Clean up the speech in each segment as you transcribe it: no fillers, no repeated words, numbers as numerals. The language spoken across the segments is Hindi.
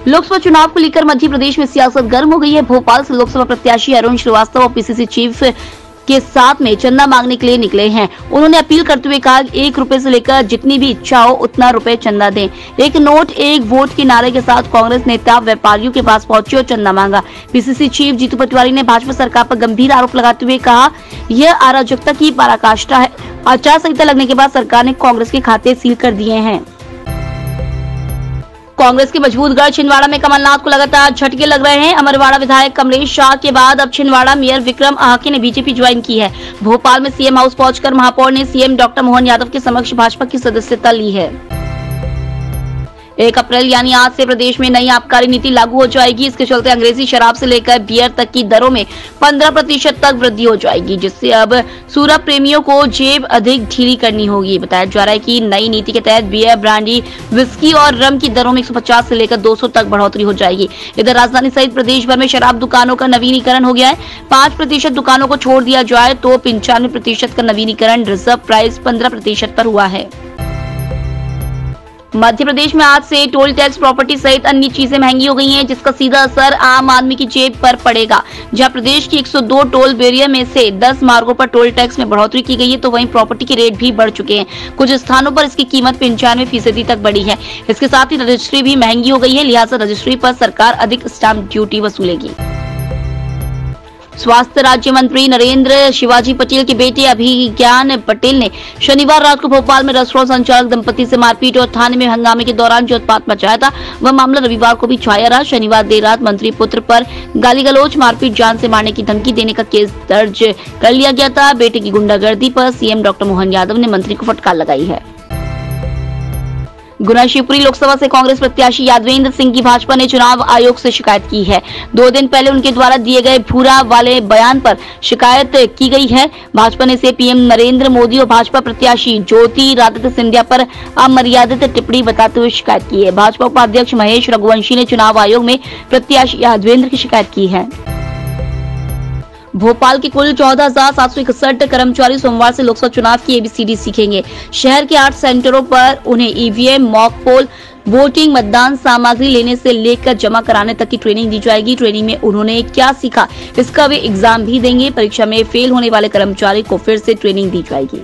लोकसभा चुनाव को लेकर मध्य प्रदेश में सियासत गर्म हो गई है। भोपाल से लोकसभा प्रत्याशी अरुण श्रीवास्तव और पीसीसी चीफ के साथ में चंदा मांगने के लिए निकले हैं। उन्होंने अपील करते हुए कहा, 1 रुपए से लेकर जितनी भी इच्छा हो उतना रुपए चंदा दें। एक नोट एक वोट के नारे के साथ कांग्रेस नेता व्यापारियों के पास पहुंचे और चंदा मांगा। पीसीसी चीफ जीतू पटवारी ने भाजपा सरकार पर गंभीर आरोप लगाते हुए कहा, यह अराजकता की पराकाष्ठा है। आचार संहिता लगने के बाद सरकार ने कांग्रेस के खाते सील कर दिए हैं। कांग्रेस के मजबूत गढ़ छिंदवाड़ा में कमलनाथ को लगातार झटके लग रहे हैं। अमरवाड़ा विधायक कमलेश शाह के बाद अब छिंदवाड़ा मेयर विक्रम आहाके ने बीजेपी ज्वाइन की है। भोपाल में सीएम हाउस पहुंचकर महापौर ने सीएम डॉक्टर मोहन यादव के समक्ष भाजपा की सदस्यता ली है। 1 अप्रैल यानी आज से प्रदेश में नई आबकारी नीति लागू हो जाएगी। इसके चलते अंग्रेजी शराब से लेकर बियर तक की दरों में 15% तक वृद्धि हो जाएगी, जिससे अब शराब प्रेमियों को जेब अधिक ढीली करनी होगी। बताया जा रहा है कि नई नीति के तहत बियर, ब्रांडी, विस्की और रम की दरों में 150 से लेकर 200 तक बढ़ोतरी हो जाएगी। इधर राजधानी सहित प्रदेश भर में शराब दुकानों का नवीनीकरण हो गया है। 5% दुकानों को छोड़ दिया जाए तो 95% का नवीनीकरण रिजर्व प्राइस 15% पर हुआ है। मध्य प्रदेश में आज से टोल टैक्स, प्रॉपर्टी सहित अन्य चीजें महंगी हो गई हैं, जिसका सीधा असर आम आदमी की जेब पर पड़ेगा। जहां प्रदेश की 102 टोल बैरियर में से 10 मार्गों पर टोल टैक्स में बढ़ोतरी की गई है, तो वहीं प्रॉपर्टी के रेट भी बढ़ चुके हैं। कुछ स्थानों पर इसकी कीमत 95% तक बढ़ी है। इसके साथ ही रजिस्ट्री भी महंगी हो गई है, लिहाजा रजिस्ट्री पर सरकार अधिक स्टाम्प ड्यूटी वसूलेगी। स्वास्थ्य राज्य मंत्री नरेंद्र शिवाजी पटेल के बेटे अभिज्ञान पटेल ने शनिवार रात को भोपाल में रेस्टोरेंट संचालक दंपति से मारपीट और थाने में हंगामे के दौरान जो उत्पात मचाया था, वह मामला रविवार को भी छाया रहा। शनिवार देर रात मंत्री पुत्र पर गाली गलौज, मारपीट, जान से मारने की धमकी देने का केस दर्ज कर लिया गया था। बेटे की गुंडागर्दी पर सीएम डॉक्टर मोहन यादव ने मंत्री को फटकार लगाई है। गुना शिवपुरी लोकसभा से कांग्रेस प्रत्याशी यादवेंद्र सिंह की भाजपा ने चुनाव आयोग से शिकायत की है। 2 दिन पहले उनके द्वारा दिए गए भूरा वाले बयान पर शिकायत की गई है। भाजपा ने इसे पीएम नरेंद्र मोदी और भाजपा प्रत्याशी ज्योतिरादित्य सिंधिया पर अमर्यादित टिप्पणी बताते हुए शिकायत की है। भाजपा उपाध्यक्ष महेश रघुवंशी ने चुनाव आयोग में प्रत्याशी यादवेंद्र की शिकायत की है। भोपाल के कुल 14,761 कर्मचारी सोमवार से लोकसभा चुनाव की ABCD सीखेंगे। शहर के 8 सेंटरों पर उन्हें EVM, मॉक पोल, वोटिंग, मतदान सामग्री लेने से लेकर जमा कराने तक की ट्रेनिंग दी जाएगी। ट्रेनिंग में उन्होंने क्या सीखा, इसका वे एग्जाम भी देंगे। परीक्षा में फेल होने वाले कर्मचारी को फिर से ट्रेनिंग दी जाएगी।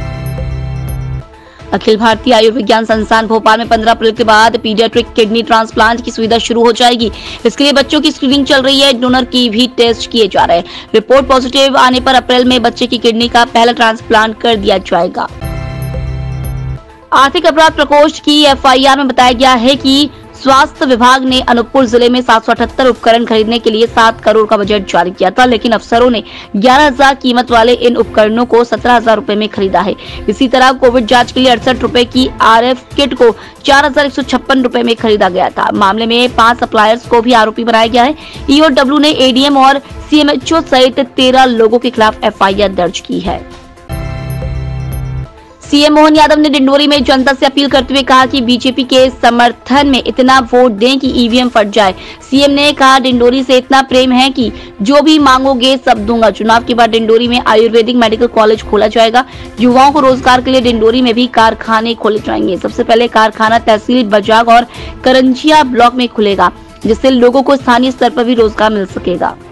अखिल भारतीय आयुर्विज्ञान संस्थान भोपाल में 15 अप्रैल के बाद पीडियाट्रिक किडनी ट्रांसप्लांट की सुविधा शुरू हो जाएगी। इसके लिए बच्चों की स्क्रीनिंग चल रही है। डोनर की भी टेस्ट किए जा रहे हैं। रिपोर्ट पॉजिटिव आने पर अप्रैल में बच्चे की किडनी का पहला ट्रांसप्लांट कर दिया जाएगा। आर्थिक अपराध प्रकोष्ठ की FIR में बताया गया है कि स्वास्थ्य विभाग ने अनूपपुर जिले में 778 उपकरण खरीदने के लिए 7 करोड़ का बजट जारी किया था, लेकिन अफसरों ने 11,000 कीमत वाले इन उपकरणों को 17,000 रुपए में खरीदा है। इसी तरह कोविड जांच के लिए 68 रुपए की RF किट को 4,156 रुपए में खरीदा गया था। मामले में 5 सप्लायर्स को भी आरोपी बनाया गया है। EOW ने ADM और CMHO सहित 13 लोगों के खिलाफ FIR दर्ज की है। सीएम मोहन यादव ने डिंडोरी में जनता से अपील करते हुए कहा कि बीजेपी के समर्थन में इतना वोट दें कि EVM फट जाए। सीएम ने कहा, डिंडोरी से इतना प्रेम है कि जो भी मांगोगे सब दूंगा। चुनाव के बाद डिंडोरी में आयुर्वेदिक मेडिकल कॉलेज खोला जाएगा। युवाओं को रोजगार के लिए डिंडोरी में भी कारखाने खोले जाएंगे। सबसे पहले कारखाना तहसील बजाग और करंजिया ब्लॉक में खुलेगा, जिससे लोगों को स्थानीय स्तर पर भी रोजगार मिल सकेगा।